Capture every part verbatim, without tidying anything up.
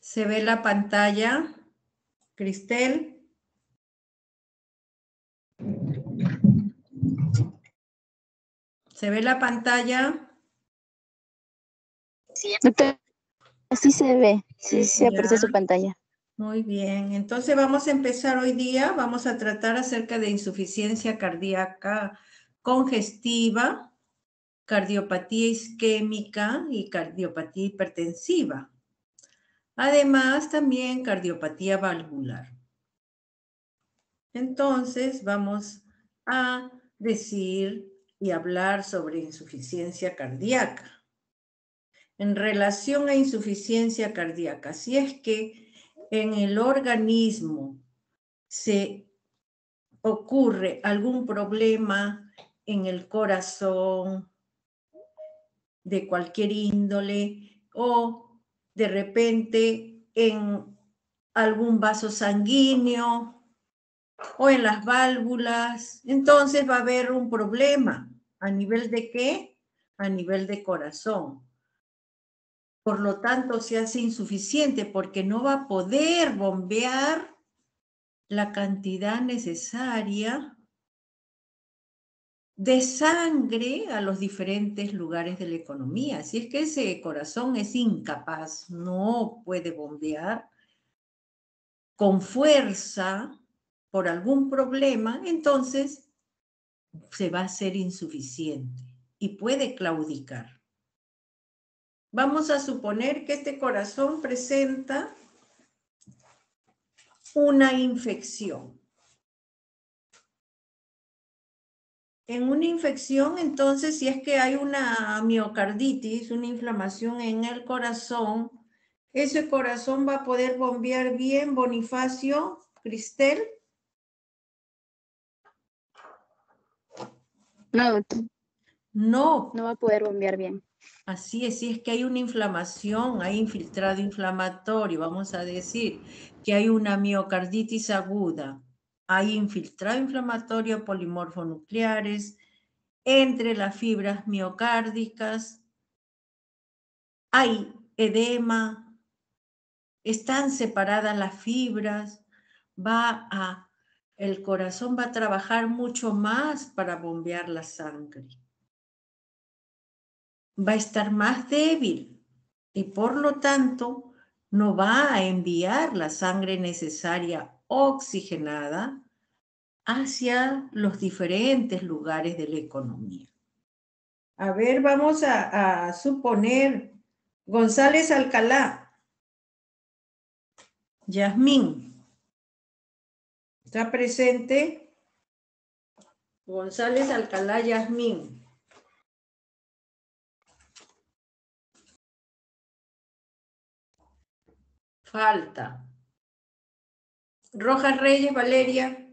¿Se ve la pantalla, Cristel? ¿Se ve la pantalla? Sí, así se ve, sí, sí aparece Ya. su pantalla. Muy bien, entonces vamos a empezar hoy día, vamos a tratar acerca de insuficiencia cardíaca congestiva, cardiopatía isquémica y cardiopatía hipertensiva. Además, también cardiopatía valvular. Entonces, vamos a decir y hablar sobre insuficiencia cardíaca. En relación a insuficiencia cardíaca, si es que en el organismo se ocurre algún problema en el corazón de cualquier índole o de repente en algún vaso sanguíneo o en las válvulas, entonces va a haber un problema. ¿A nivel de qué? A nivel de corazón. Por lo tanto, se hace insuficiente porque no va a poder bombear la cantidad necesaria de sangre a los diferentes lugares de la economía. Si es que ese corazón es incapaz, no puede bombear con fuerza por algún problema, entonces se va a hacer insuficiente y puede claudicar. Vamos a suponer que este corazón presenta una infección. En una infección, entonces, si es que hay una miocarditis, una inflamación en el corazón, ese corazón va a poder bombear bien, Bonifacio, Cristel. No, doctor. No. No va a poder bombear bien. Así es, si es que hay una inflamación, hay infiltrado inflamatorio, vamos a decir que hay una miocarditis aguda, hay infiltrado inflamatorio polimorfonucleares entre las fibras miocárdicas, hay edema, están separadas las fibras, va a, el corazón va a trabajar mucho más para bombear la sangre. Va a estar más débil y por lo tanto no va a enviar la sangre necesaria oxigenada hacia los diferentes lugares de la economía. A ver, vamos a, a suponer González Alcalá. Yasmín. ¿Está presente? González Alcalá Yasmín. Falta. Rojas Reyes Valeria.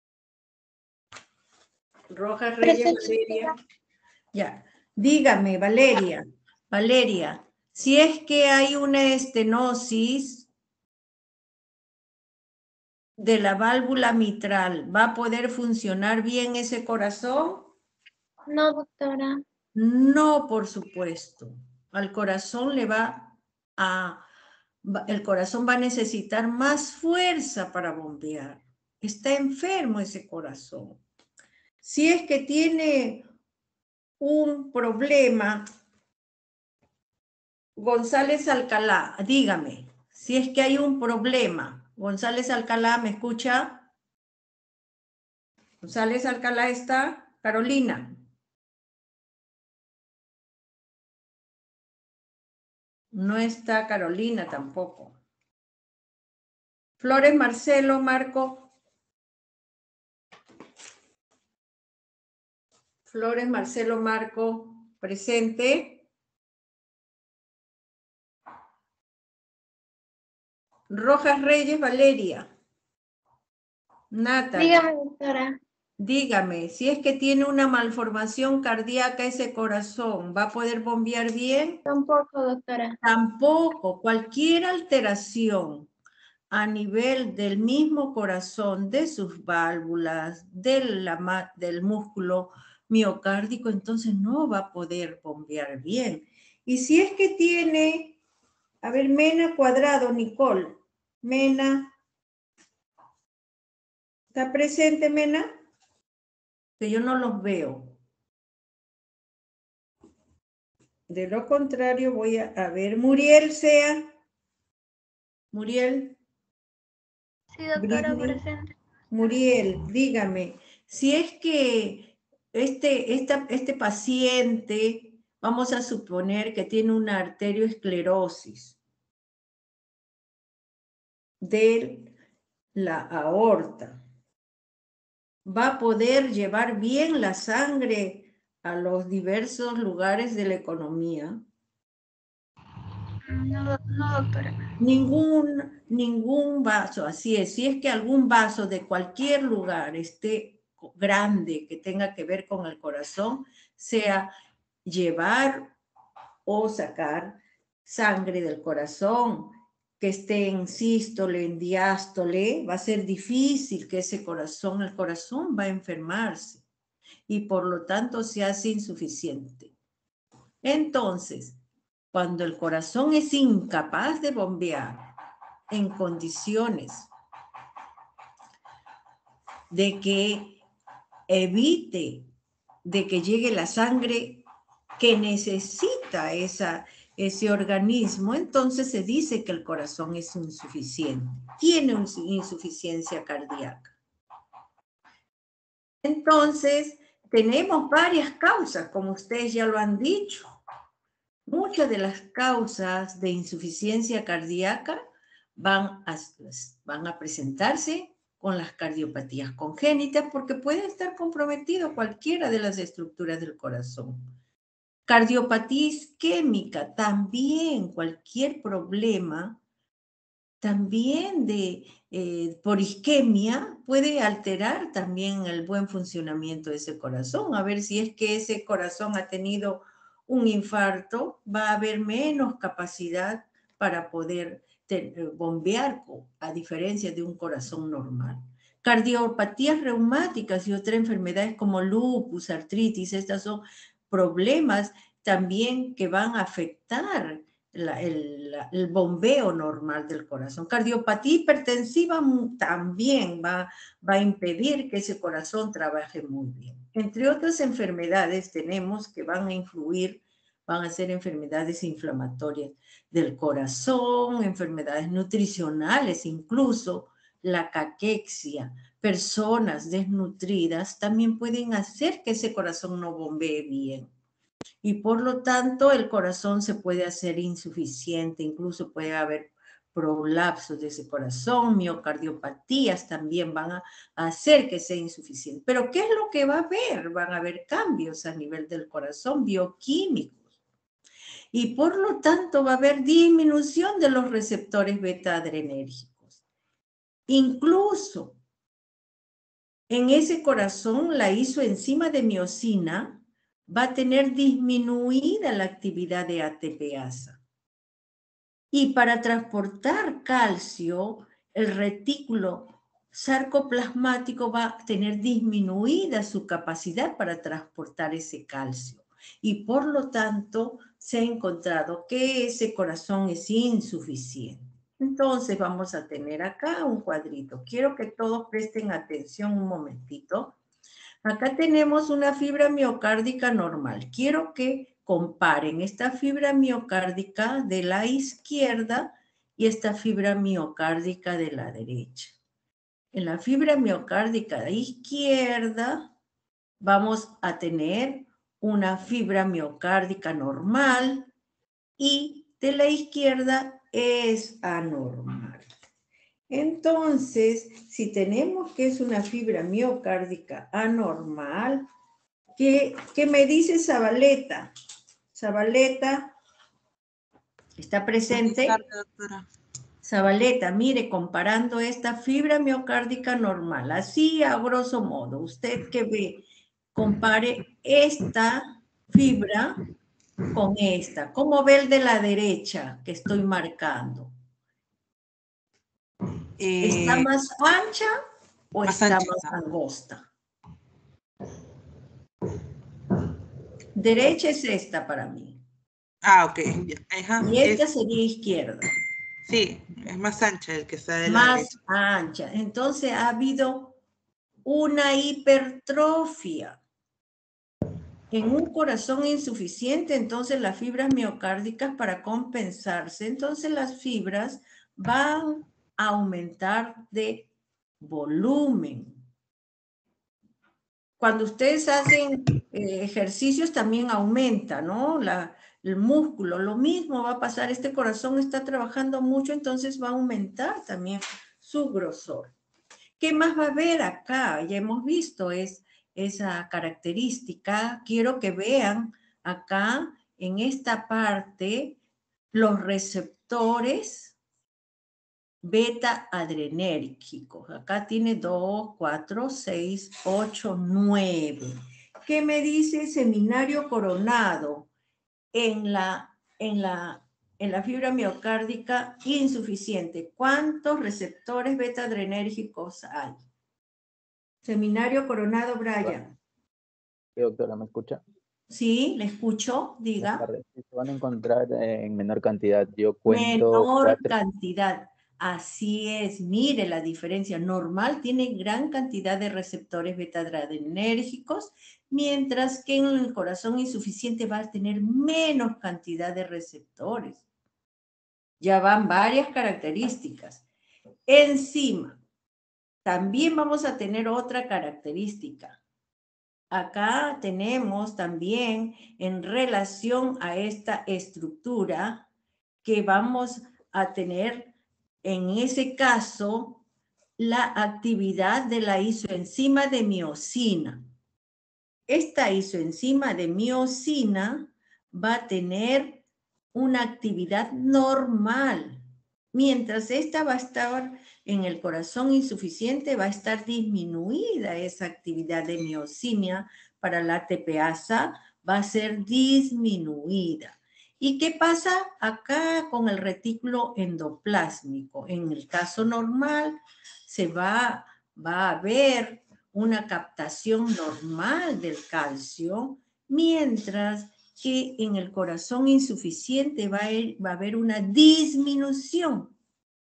Rojas Reyes Valeria. Ya. Dígame, Valeria. Valeria, si es que hay una estenosis de la válvula mitral, ¿va a poder funcionar bien ese corazón? No, doctora. No, por supuesto. Al corazón le va a... El corazón va a necesitar más fuerza para bombear. Está enfermo ese corazón. Si es que tiene un problema, González Alcalá, dígame, si es que hay un problema. González Alcalá, ¿me escucha? González Alcalá está. Carolina. No está Carolina tampoco. Flores Marcelo, Marco. Flores Marcelo, Marco, presente. Rojas Reyes Valeria. Natalie. Dígame, doctora. Dígame, si es que tiene una malformación cardíaca ese corazón, ¿va a poder bombear bien? Tampoco, doctora. Tampoco. Cualquier alteración a nivel del mismo corazón, de sus válvulas, de la, del músculo miocárdico, entonces no va a poder bombear bien. Y si es que tiene A ver, Mena Cuadrado, Nicole. Mena. ¿Está presente, Mena? Que yo no los veo. De lo contrario, voy a, a ver. Muriel, sea. Muriel. Sí, doctora, Britney. presente. Muriel, dígame, si es que este, esta, este paciente, vamos a suponer que tiene una arterioesclerosis de la aorta, ¿va a poder llevar bien la sangre a los diversos lugares de la economía? No, no, doctora. Ningún, ningún vaso, así es. Si es que algún vaso de cualquier lugar esté grande que tenga que ver con el corazón, sea llevar o sacar sangre del corazón, que esté en sístole, en diástole, va a ser difícil que ese corazón, el corazón va a enfermarse y por lo tanto se hace insuficiente. Entonces, cuando el corazón es incapaz de bombear en condiciones de que evite de que llegue la sangre que necesita esa, ese organismo, entonces se dice que el corazón es insuficiente, tiene una insuficiencia cardíaca. Entonces, tenemos varias causas, como ustedes ya lo han dicho. Muchas de las causas de insuficiencia cardíaca van a, van a presentarse con las cardiopatías congénitas porque puede estar comprometido cualquiera de las estructuras del corazón. Cardiopatía isquémica, también cualquier problema, también de, eh, por isquemia, puede alterar también el buen funcionamiento de ese corazón. A ver si es que ese corazón ha tenido un infarto, va a haber menos capacidad para poder ter, bombear, a diferencia de un corazón normal. Cardiopatías reumáticas y otras enfermedades como lupus, artritis, estas son problemas también que van a afectar la, el, la, el bombeo normal del corazón. Cardiopatía hipertensiva también va, va a impedir que ese corazón trabaje muy bien. Entre otras enfermedades tenemos que van a influir, van a ser enfermedades inflamatorias del corazón, enfermedades nutricionales, incluso la caquexia. Personas desnutridas también pueden hacer que ese corazón no bombee bien. Y por lo tanto el corazón se puede hacer insuficiente, incluso puede haber prolapsos de ese corazón, miocardiopatías también van a hacer que sea insuficiente. Pero ¿qué es lo que va a haber? Van a haber cambios a nivel del corazón bioquímicos. Y por lo tanto va a haber disminución de los receptores beta-adrenérgicos. Incluso en ese corazón la isoenzima de miosina va a tener disminuida la actividad de A T P asa. Y para transportar calcio, el retículo sarcoplasmático va a tener disminuida su capacidad para transportar ese calcio. Y por lo tanto, se ha encontrado que ese corazón es insuficiente. Entonces vamos a tener acá un cuadrito. Quiero que todos presten atención un momentito. Acá tenemos una fibra miocárdica normal. Quiero que comparen esta fibra miocárdica de la izquierda y esta fibra miocárdica de la derecha. En la fibra miocárdica de izquierda vamos a tener una fibra miocárdica normal y de la izquierda es anormal. Entonces, si tenemos que es una fibra miocárdica anormal, ¿qué, qué me dice Zabaleta? Zabaleta, ¿está presente? Buenas tardes, doctora. Zabaleta, mire, comparando esta fibra miocárdica normal, así a grosso modo, usted que ve, compare esta fibra con esta. ¿Cómo ve el de la derecha que estoy marcando? ¿Está Eh, más ancha o más está ancha. más angosta? Derecha es esta para mí. Ah, ok. Ajá, Y esta es, sería izquierda. sí, es más ancha el que está de la Más derecha. ancha. Entonces ha habido una hipertrofia. En un corazón insuficiente, entonces las fibras miocárdicas para compensarse, entonces las fibras van a aumentar de volumen. Cuando ustedes hacen eh, ejercicios también aumenta, ¿no? La, el músculo, lo mismo va a pasar. Este corazón está trabajando mucho, entonces va a aumentar también su grosor. ¿Qué más va a haber acá? Ya hemos visto es, esa característica. Quiero que vean acá en esta parte los receptores beta adrenérgicos. Acá tiene dos, cuatro, seis, ocho, nueve. ¿Qué me dice el seminario coronado? En la, en la, en la fibra miocárdica insuficiente. ¿Cuántos receptores beta adrenérgicos hay? Seminario Coronado, Brian. Sí, doctora, ¿me escucha? Sí, le escucho, Buenas diga. tardes. Sí, se van a encontrar eh, en menor cantidad. Yo cuento Menor cuatro. cantidad. Así es, mire la diferencia. Normal tiene gran cantidad de receptores beta-adrenérgicos, mientras que en el corazón insuficiente va a tener menos cantidad de receptores. Ya van varias características. Encima, también vamos a tener otra característica. Acá tenemos también en relación a esta estructura que vamos a tener en ese caso la actividad de la isoenzima de miosina. Esta isoenzima de miosina va a tener una actividad normal, mientras esta va a estar en el corazón insuficiente, va a estar disminuida esa actividad de miosina para la tepeasa, va a ser disminuida. ¿Y qué pasa acá con el retículo endoplásmico? En el caso normal se va, va a ver una captación normal del calcio, mientras que en el corazón insuficiente va a, ir, va a haber una disminución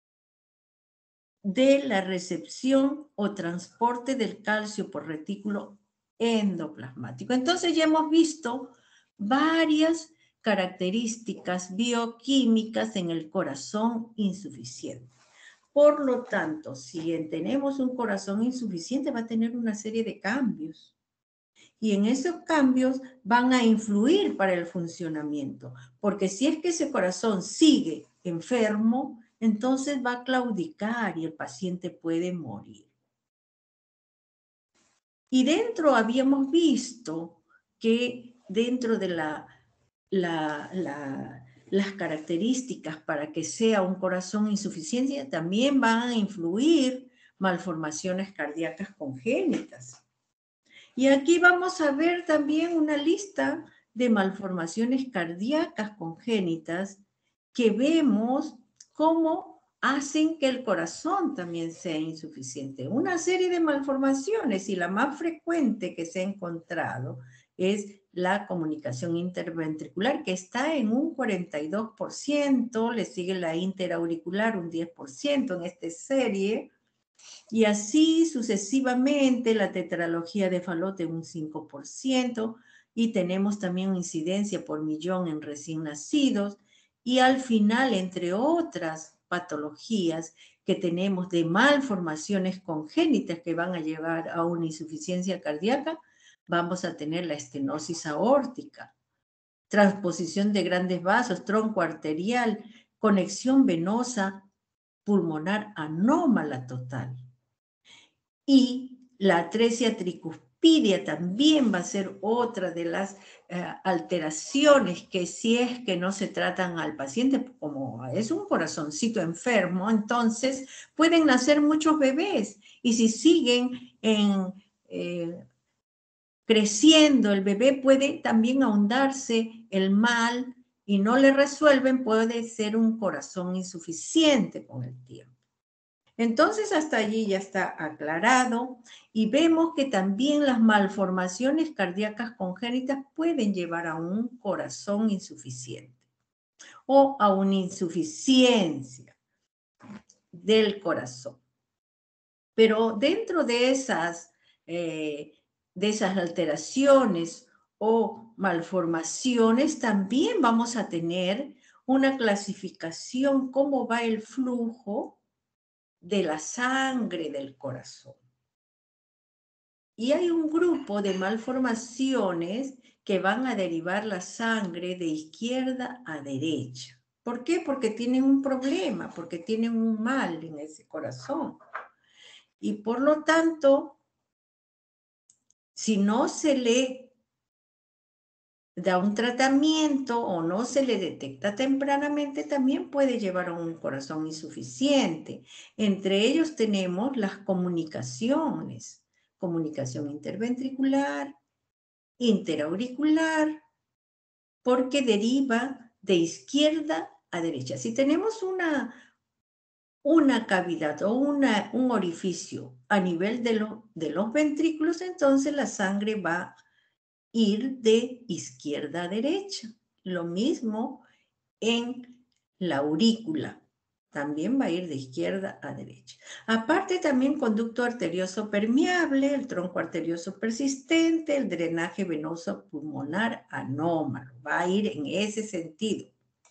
de la recepción o transporte del calcio por retículo endoplasmático. Entonces ya hemos visto varias características bioquímicas en el corazón insuficiente. Por lo tanto, si tenemos un corazón insuficiente, va a tener una serie de cambios. Y en esos cambios van a influir para el funcionamiento. Porque si es que ese corazón sigue enfermo, entonces va a claudicar y el paciente puede morir. Y dentro habíamos visto que dentro de la, la, la, las características para que sea un corazón insuficiente también van a influir malformaciones cardíacas congénitas. Y aquí vamos a ver también una lista de malformaciones cardíacas congénitas que vemos cómo hacen que el corazón también sea insuficiente. Una serie de malformaciones y la más frecuente que se ha encontrado es la comunicación interventricular, que está en un cuarenta y dos por ciento, le sigue la interauricular un diez por ciento en esta serie, y así sucesivamente la tetralogía de Fallot un cinco por ciento, y tenemos también una incidencia por millón en recién nacidos, y al final, entre otras patologías que tenemos de malformaciones congénitas que van a llevar a una insuficiencia cardíaca, vamos a tener la estenosis aórtica, transposición de grandes vasos, tronco arterial, conexión venosa pulmonar anómala total. Y la atresia tricuspidia también va a ser otra de las eh, alteraciones que si es que no se tratan al paciente, como es un corazoncito enfermo, entonces pueden nacer muchos bebés. Y si siguen en, eh, creciendo, el bebé puede también ahondarse el mal y no le resuelven, puede ser un corazón insuficiente con el tiempo. Entonces, hasta allí ya está aclarado y vemos que también las malformaciones cardíacas congénitas pueden llevar a un corazón insuficiente. o a una insuficiencia del corazón. Pero dentro de esas, eh, de esas alteraciones o malformaciones también vamos a tener una clasificación, cómo va el flujo de la sangre del corazón. Y hay un grupo de malformaciones que van a derivar la sangre de izquierda a derecha. ¿Por qué? Porque tienen un problema, porque tienen un mal en ese corazón. Y por lo tanto, si no se le da un tratamiento o no se le detecta tempranamente, también puede llevar a un corazón insuficiente. Entre ellos tenemos las comunicaciones, comunicación interventricular, interauricular, porque deriva de izquierda a derecha. Si tenemos una, una cavidad o una, un orificio a nivel de, lo, de los ventrículos, entonces la sangre va a ir de izquierda a derecha. Lo mismo en la aurícula. También va a ir de izquierda a derecha. Aparte también conducto arterioso permeable, el tronco arterioso persistente, el drenaje venoso pulmonar anómalo. Va a ir en ese sentido.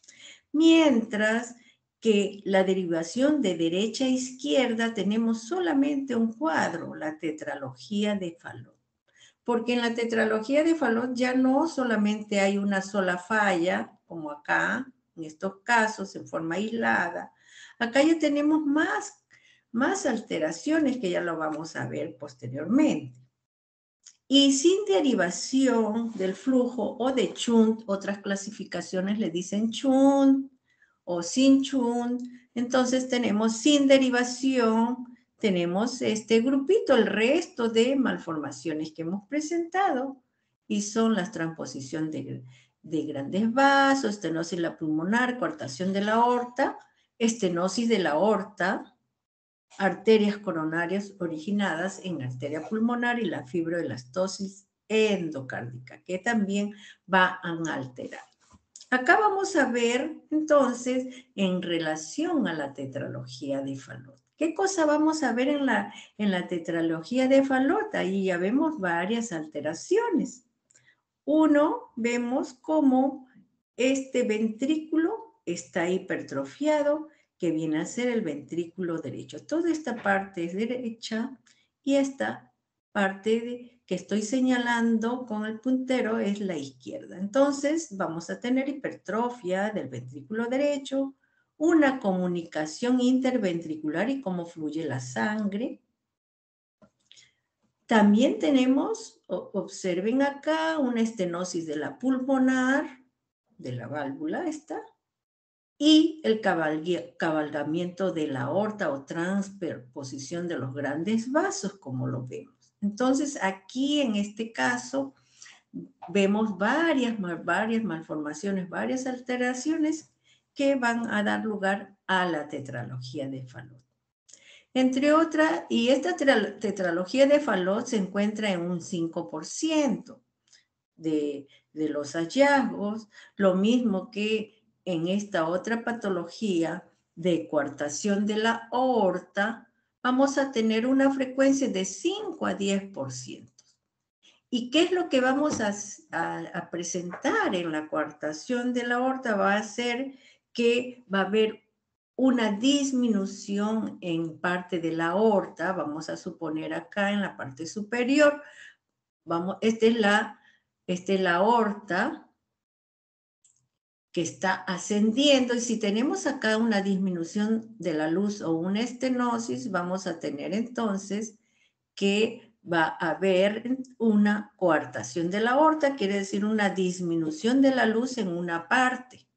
Mientras que la derivación de derecha a izquierda tenemos solamente un cuadro, la tetralogía de Fallot. Porque en la tetralogía de Fallot ya no solamente hay una sola falla, como acá, en estos casos, en forma aislada. Acá ya tenemos más, más alteraciones que ya lo vamos a ver posteriormente. Y sin derivación del flujo o de shunt, otras clasificaciones le dicen shunt o sin shunt, entonces tenemos sin derivación, tenemos este grupito, el resto de malformaciones que hemos presentado, y son las transposición de, de grandes vasos, estenosis la pulmonar, coartación de la aorta, estenosis de la aorta, arterias coronarias originadas en la arteria pulmonar y la fibroelastosis endocárdica, que también va a alterar. Acá vamos a ver, entonces, en relación a la tetralogía de Fallot. ¿Qué cosa vamos a ver en la, en la tetralogía de Fallot? Ahí ya vemos varias alteraciones. Uno, vemos cómo este ventrículo está hipertrofiado, que viene a ser el ventrículo derecho. Toda esta parte es derecha y esta parte de, que estoy señalando con el puntero es la izquierda. Entonces vamos a tener hipertrofia del ventrículo derecho, una comunicación interventricular y cómo fluye la sangre. También tenemos, observen acá, una estenosis de la pulmonar, de la válvula esta, y el cabalgamiento de la aorta o transposición de los grandes vasos, como lo vemos. Entonces, aquí en este caso, vemos varias, varias malformaciones, varias alteraciones que van a dar lugar a la tetralogía de Fallot. Entre otras, y esta tetralogía de Fallot se encuentra en un cinco por ciento de, de los hallazgos, lo mismo que en esta otra patología de coartación de la aorta, vamos a tener una frecuencia de cinco a diez por ciento. ¿Y qué es lo que vamos a, a, a presentar en la coartación de la aorta? Va a ser que va a haber una disminución en parte de la aorta, vamos a suponer acá en la parte superior, vamos, esta es la, esta es la aorta que está ascendiendo, y si tenemos acá una disminución de la luz o una estenosis, vamos a tener entonces que va a haber una coartación de la aorta, quiere decir una disminución de la luz en una parte.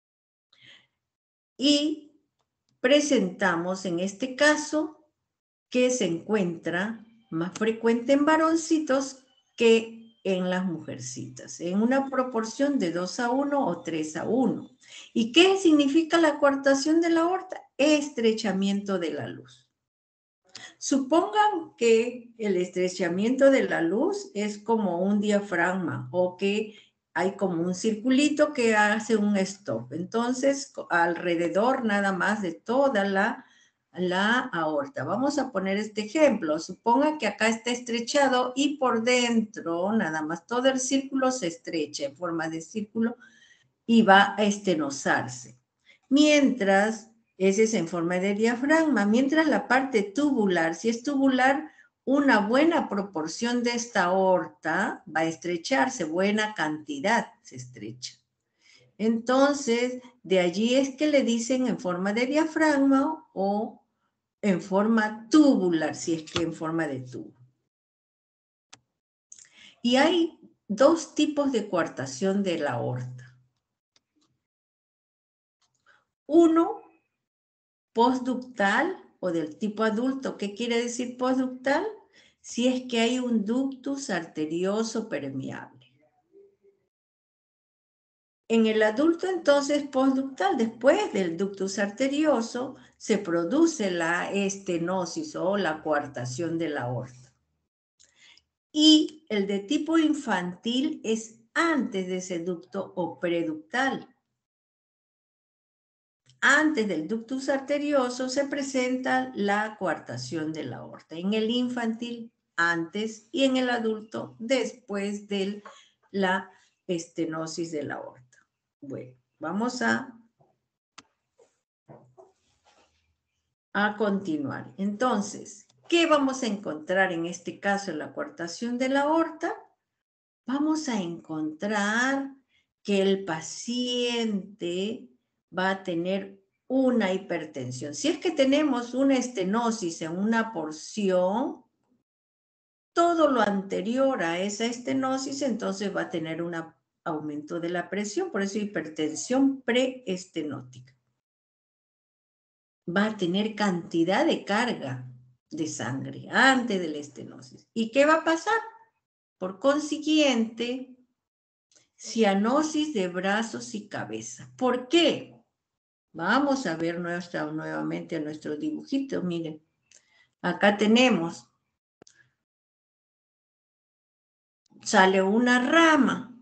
Y presentamos en este caso que se encuentra más frecuente en varoncitos que en las mujercitas, en una proporción de dos a uno o tres a uno. ¿Y qué significa la coartación de la aorta? Estrechamiento de la luz. Supongan que el estrechamiento de la luz es como un diafragma o que hay como un circulito que hace un stop. Entonces, alrededor nada más de toda la, la aorta. Vamos a poner este ejemplo. Suponga que acá está estrechado y por dentro nada más todo el círculo se estrecha en forma de círculo y va a estenosarse. Mientras, ese es en forma de diafragma, mientras la parte tubular, si es tubular, una buena proporción de esta aorta va a estrecharse, buena cantidad se estrecha. Entonces, de allí es que le dicen en forma de diafragma o en forma tubular, si es que en forma de tubo. Y hay dos tipos de coartación de la aorta. Uno, postductal o del tipo adulto. ¿Qué quiere decir postductal? Si es que hay un ductus arterioso permeable. En el adulto, entonces, postductal, después del ductus arterioso, se produce la estenosis o la coartación de la aorta. Y el de tipo infantil es antes de ese ducto o preductal. Antes del ductus arterioso se presenta la coartación de la aorta. En el infantil, antes, y en el adulto, después de la estenosis de la aorta. Bueno, vamos a, a continuar. Entonces, ¿qué vamos a encontrar en este caso en la coartación de la aorta? Vamos a encontrar que el paciente va a tener una hipertensión. Si es que tenemos una estenosis en una porción, todo lo anterior a esa estenosis, entonces va a tener un aumento de la presión, por eso hipertensión preestenótica. Va a tener cantidad de carga de sangre antes de la estenosis. ¿Y qué va a pasar? Por consiguiente, cianosis de brazos y cabeza. ¿Por qué? Vamos a ver nuestra, nuevamente a nuestro dibujito. Miren, acá tenemos, sale una rama.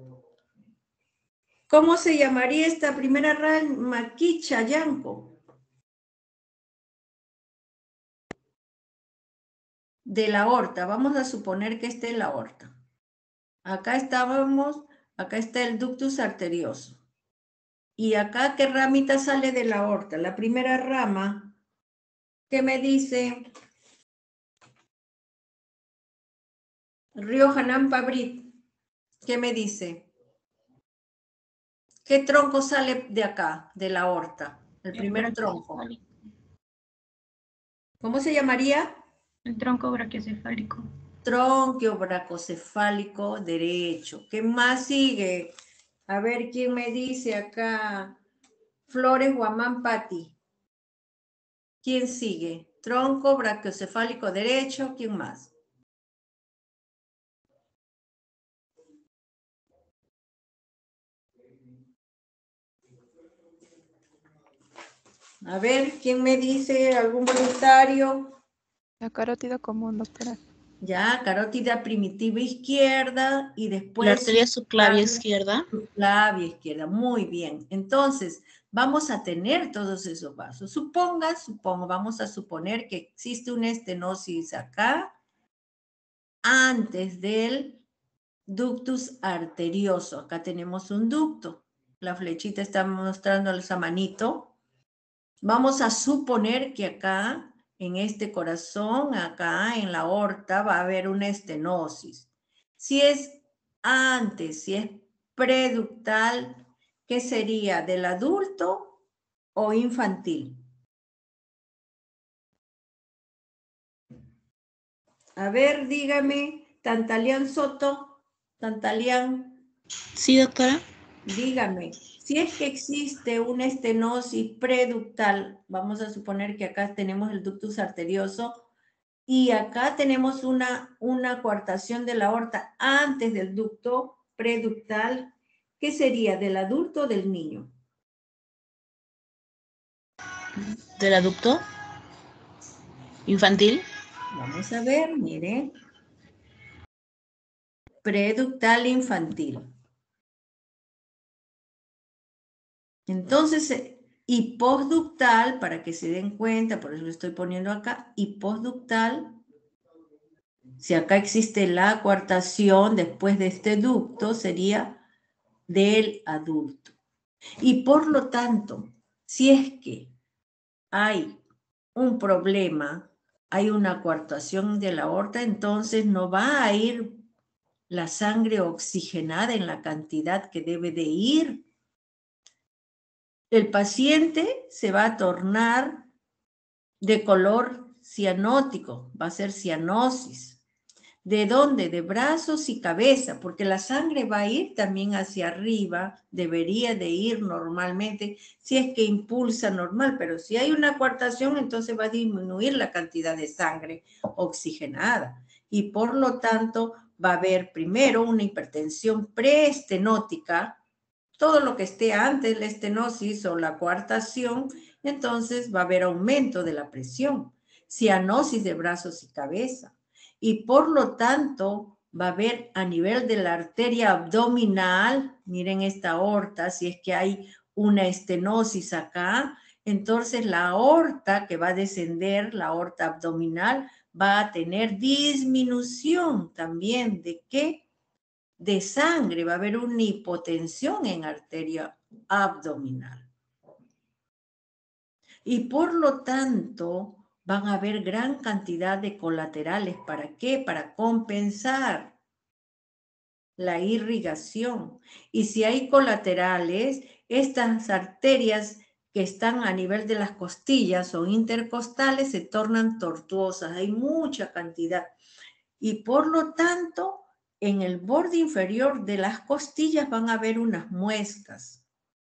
¿Cómo se llamaría esta primera rama? Quicha, Yanko. De la aorta. Vamos a suponer que esté en la aorta. Acá estábamos, acá está el ductus arterioso. Y acá, ¿qué ramita sale de la aorta? La primera rama, ¿qué me dice? Río Hanan Pabrit, ¿qué me dice? ¿Qué tronco sale de acá, de la aorta? El primer tronco. ¿Cómo se llamaría? El tronco brachiocefálico. Tronco brachocefálico derecho. ¿Qué más sigue? A ver, ¿quién me dice acá? Flores Guamán Pati. ¿Quién sigue? Tronco brachiocefálico derecho. ¿Quién más? A ver, ¿quién me dice? ¿Algún voluntario? La carótida común, doctora. Ya, carótida primitiva izquierda y después... La arteria subclavia izquierda. Subclavia izquierda, muy bien. Entonces, vamos a tener todos esos vasos. Suponga, supongo, vamos a suponer que existe una estenosis acá antes del ductus arterioso. Acá tenemos un ducto. La flechita está mostrando esa manito. Vamos a suponer que acá, en este corazón, acá en la aorta, va a haber una estenosis. Si es antes, si es preductal, ¿qué sería? ¿Del adulto o infantil? A ver, dígame, Tantalián Soto, Tantalián. Sí, doctora. Dígame, si es que existe una estenosis preductal, vamos a suponer que acá tenemos el ductus arterioso y acá tenemos una, una coartación de la aorta antes del ducto preductal, ¿qué sería? ¿Del adulto o del niño? ¿Del adulto? ¿Infantil? Vamos a ver, mire. Preductal infantil. Entonces, eh, y postductal, para que se den cuenta, por eso lo estoy poniendo acá, y postductal, si acá existe la coartación después de este ducto, sería del adulto. Y por lo tanto, si es que hay un problema, hay una coartación de la aorta, entonces no va a ir la sangre oxigenada en la cantidad que debe de ir. El paciente se va a tornar de color cianótico, va a ser cianosis. ¿De dónde? De brazos y cabeza, porque la sangre va a ir también hacia arriba, debería de ir normalmente, si es que impulsa normal, pero si hay una coartación, entonces va a disminuir la cantidad de sangre oxigenada. Y por lo tanto, va a haber primero una hipertensión preestenótica, todo lo que esté antes de la estenosis o la coartación, entonces va a haber aumento de la presión, cianosis de brazos y cabeza. Y por lo tanto va a haber a nivel de la arteria abdominal, miren esta aorta, si es que hay una estenosis acá, entonces la aorta que va a descender, la aorta abdominal, va a tener disminución también de qué? De sangre, va a haber una hipotensión en arteria abdominal. Y por lo tanto, van a haber gran cantidad de colaterales. ¿Para qué? Para compensar la irrigación. Y si hay colaterales, estas arterias que están a nivel de las costillas o intercostales se tornan tortuosas. Hay mucha cantidad. Y por lo tanto, en el borde inferior de las costillas van a haber unas muescas.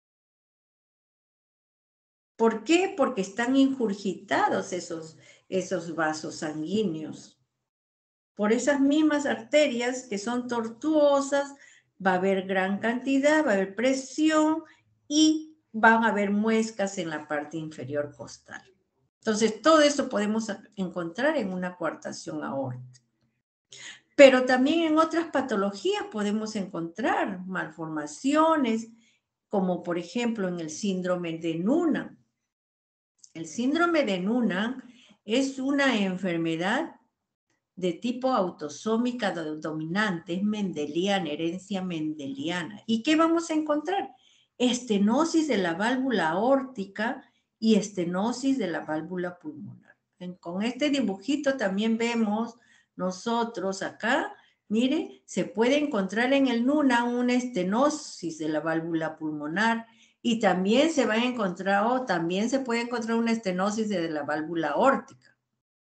¿Por qué? Porque están ingurgitados esos, esos vasos sanguíneos. Por esas mismas arterias que son tortuosas, va a haber gran cantidad, va a haber presión y van a haber muescas en la parte inferior costal. Entonces, todo eso podemos encontrar en una coartación aórtica. Pero también en otras patologías podemos encontrar malformaciones, como por ejemplo en el síndrome de Noonan. El síndrome de Noonan es una enfermedad de tipo autosómica dominante, es mendeliana, herencia mendeliana. ¿Y qué vamos a encontrar? Estenosis de la válvula aórtica y estenosis de la válvula pulmonar. Con este dibujito también vemos nosotros acá, mire, se puede encontrar en el Noonan una estenosis de la válvula pulmonar y también se va a encontrar, o también se puede encontrar una estenosis de la válvula aórtica.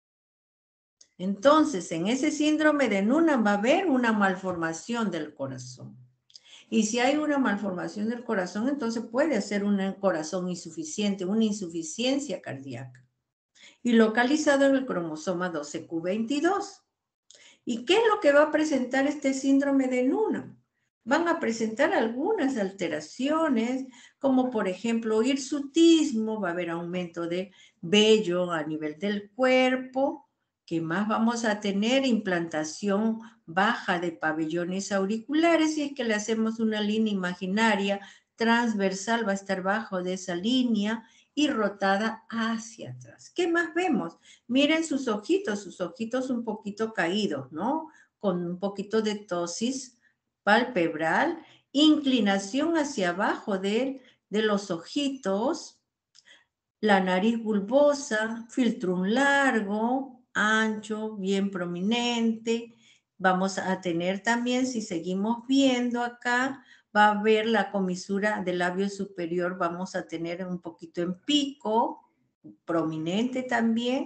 Entonces, en ese síndrome de Noonan va a haber una malformación del corazón. Y si hay una malformación del corazón, entonces puede ser un corazón insuficiente, una insuficiencia cardíaca. Y localizado en el cromosoma doce q veintidós. ¿Y qué es lo que va a presentar este síndrome de Noonan? Van a presentar algunas alteraciones, como por ejemplo hirsutismo, va a haber aumento de vello a nivel del cuerpo. ¿Qué más vamos a tener? Implantación baja de pabellones auriculares, si es que le hacemos una línea imaginaria transversal, va a estar bajo de esa línea y rotada hacia atrás. ¿Qué más vemos? Miren sus ojitos, sus ojitos un poquito caídos, ¿no? Con un poquito de ptosis palpebral, inclinación hacia abajo de, de los ojitos, la nariz bulbosa, filtrum largo, ancho, bien prominente. Vamos a tener también, si seguimos viendo acá, va a haber la comisura del labio superior, vamos a tener un poquito en pico, prominente también.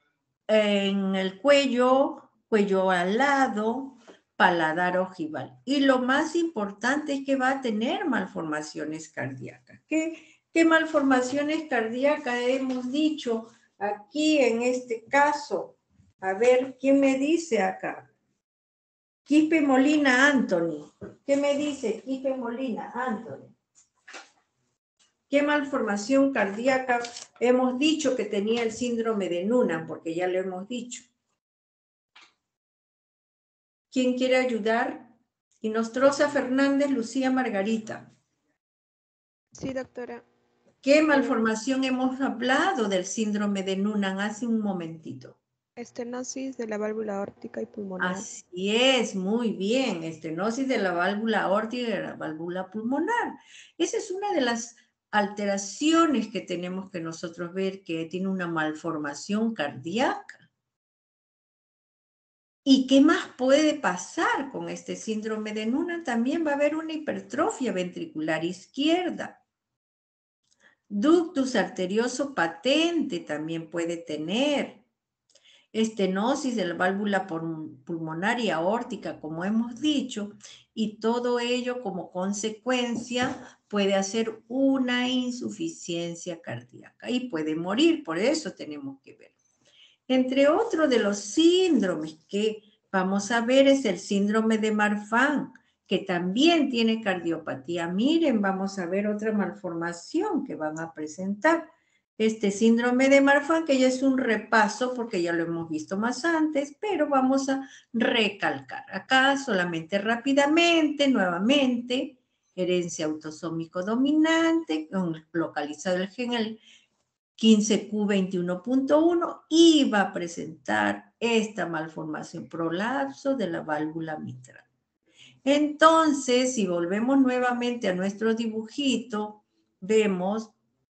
En el cuello, cuello alado, paladar ojival. Y lo más importante es que va a tener malformaciones cardíacas. ¿Qué, qué malformaciones cardíacas hemos dicho aquí en este caso? A ver, ¿quién me dice acá? Quispe Molina Anthony. ¿Qué me dice Quispe Molina Anthony? ¿Qué malformación cardíaca hemos dicho que tenía el síndrome de Noonan? Porque ya lo hemos dicho. ¿Quién quiere ayudar? Inostrosa Fernández, Lucía Margarita. Sí, doctora. ¿Qué malformación hemos hablado del síndrome de Noonan hace un momentito? Estenosis de la válvula aórtica y pulmonar. Así es, muy bien. Estenosis de la válvula aórtica y de la válvula pulmonar. Esa es una de las alteraciones que tenemos que nosotros ver, que tiene una malformación cardíaca. ¿Y qué más puede pasar con este síndrome de Noonan? También va a haber una hipertrofia ventricular izquierda. Ductus arterioso patente también puede tener. Estenosis de la válvula pulmonar y aórtica, como hemos dicho, y todo ello como consecuencia puede hacer una insuficiencia cardíaca y puede morir, por eso tenemos que ver. Entre otros de los síndromes que vamos a ver es el síndrome de Marfan, que también tiene cardiopatía. Miren, vamos a ver otra malformación que van a presentar. Este síndrome de Marfan, que ya es un repaso porque ya lo hemos visto más antes, pero vamos a recalcar. Acá solamente rápidamente, nuevamente, herencia autosómico dominante, localizado el gen el quince Q veintiuno punto uno y va a presentar esta malformación, prolapso de la válvula mitral. Entonces, si volvemos nuevamente a nuestro dibujito, vemos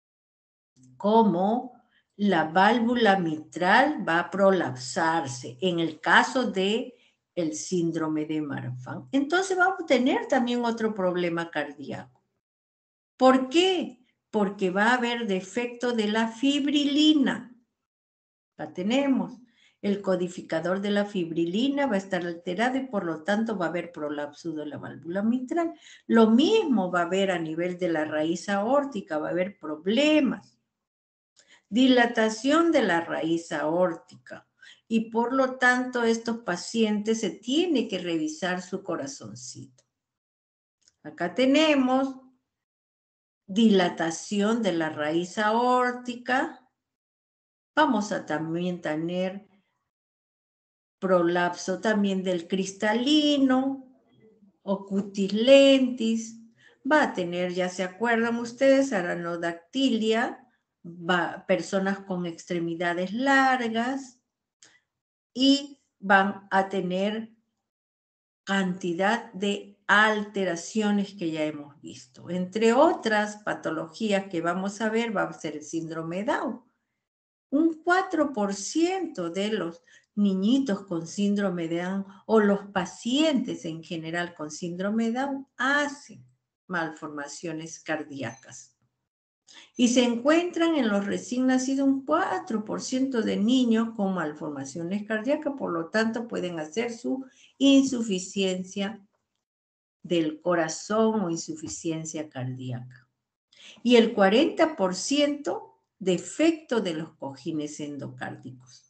cómo la válvula mitral va a prolapsarse en el caso de el síndrome de Marfan. Entonces vamos a tener también otro problema cardíaco. ¿Por qué? Porque va a haber defecto de la fibrilina. La tenemos. El codificador de la fibrilina va a estar alterado y por lo tanto va a haber prolapso de la válvula mitral. Lo mismo va a haber a nivel de la raíz aórtica, va a haber problemas. Dilatación de la raíz aórtica. Y por lo tanto estos pacientes se tiene que revisar su corazoncito. Acá tenemos dilatación de la raíz aórtica. Vamos a también tener prolapso también del cristalino, ocutis lentis. Va a tener, ya se acuerdan ustedes, aranodactilia, va, personas con extremidades largas y van a tener cantidad de alteraciones que ya hemos visto. Entre otras patologías que vamos a ver va a ser el síndrome de Down. Un cuatro por ciento de los niñitos con síndrome de Down o los pacientes en general con síndrome de Down hacen malformaciones cardíacas. Y se encuentran en los recién nacidos un cuatro por ciento de niños con malformaciones cardíacas, por lo tanto pueden hacer su insuficiencia del corazón o insuficiencia cardíaca. Y el cuarenta por ciento defecto de los cojines endocárdicos.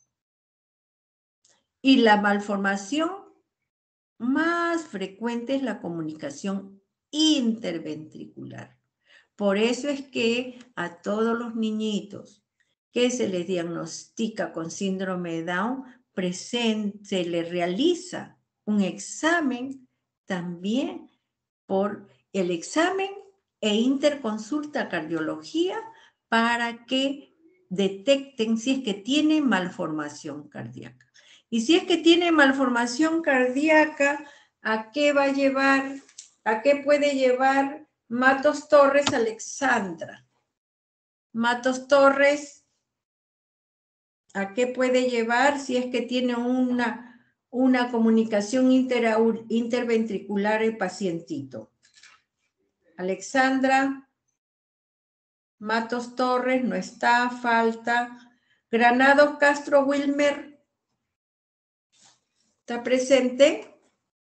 Y la malformación más frecuente es la comunicación interventricular. Por eso es que a todos los niñitos que se les diagnostica con síndrome de Down, se les realiza un examen también por el examen e interconsulta cardiología para que detecten si es que tiene malformación cardíaca. Y si es que tiene malformación cardíaca, ¿a qué va a llevar? ¿A qué puede llevar Matos Torres Alexandra? Matos Torres, ¿a qué puede llevar si es que tiene una, una comunicación inter, interventricular el pacientito? Alexandra, Matos Torres, no está, falta. Granados Castro Wilmer, ¿está presente?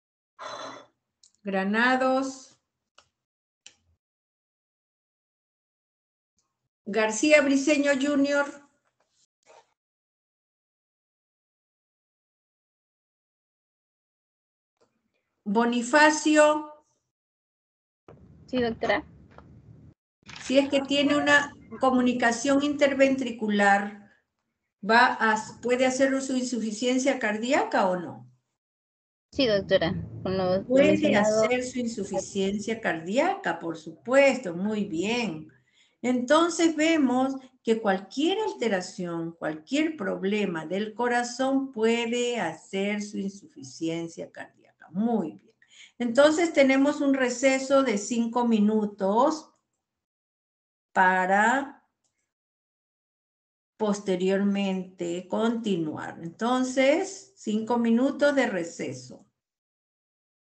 Granados. García Briceño junior Bonifacio. Sí, doctora. Si es que tiene una comunicación interventricular, ¿va a, ¿puede hacer su insuficiencia cardíaca o no? Sí, doctora. Con lo, lo Puede mencionado. hacer su insuficiencia cardíaca, por supuesto, muy bien. Entonces vemos que cualquier alteración, cualquier problema del corazón puede hacer su insuficiencia cardíaca. Muy bien. Entonces tenemos un receso de cinco minutos para posteriormente continuar. Entonces, cinco minutos de receso.